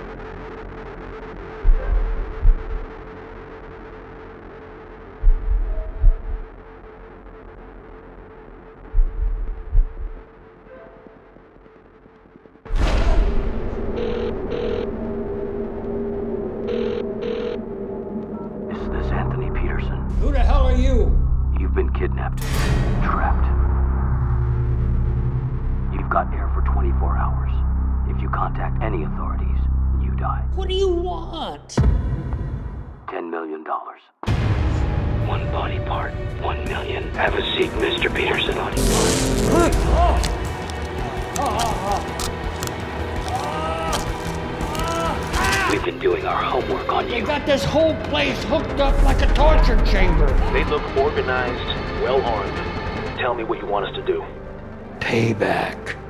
Who the hell are you? You've been kidnapped. Trapped. You've got air for 24 hours. If you contact any authorities, you die. What do you want? $10 million. One body part, 1 million. Have a seat, Mr. Peterson. We've been doing our homework on you. You got this whole place hooked up like a torture chamber. They look organized, well armed. Tell me what you want us to do. Payback.